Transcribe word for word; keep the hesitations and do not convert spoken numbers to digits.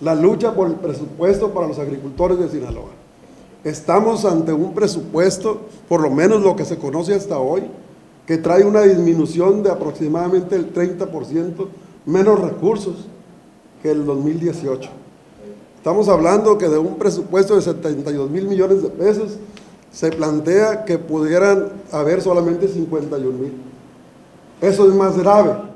la lucha por el presupuesto para los agricultores de Sinaloa. Estamos ante un presupuesto, por lo menos lo que se conoce hasta hoy, que trae una disminución de aproximadamente el treinta por ciento menos recursos que el dos mil dieciocho. Estamos hablando que de un presupuesto de setenta y dos mil millones de pesos, se plantea que pudieran haber solamente cincuenta y un mil. Eso es más grave,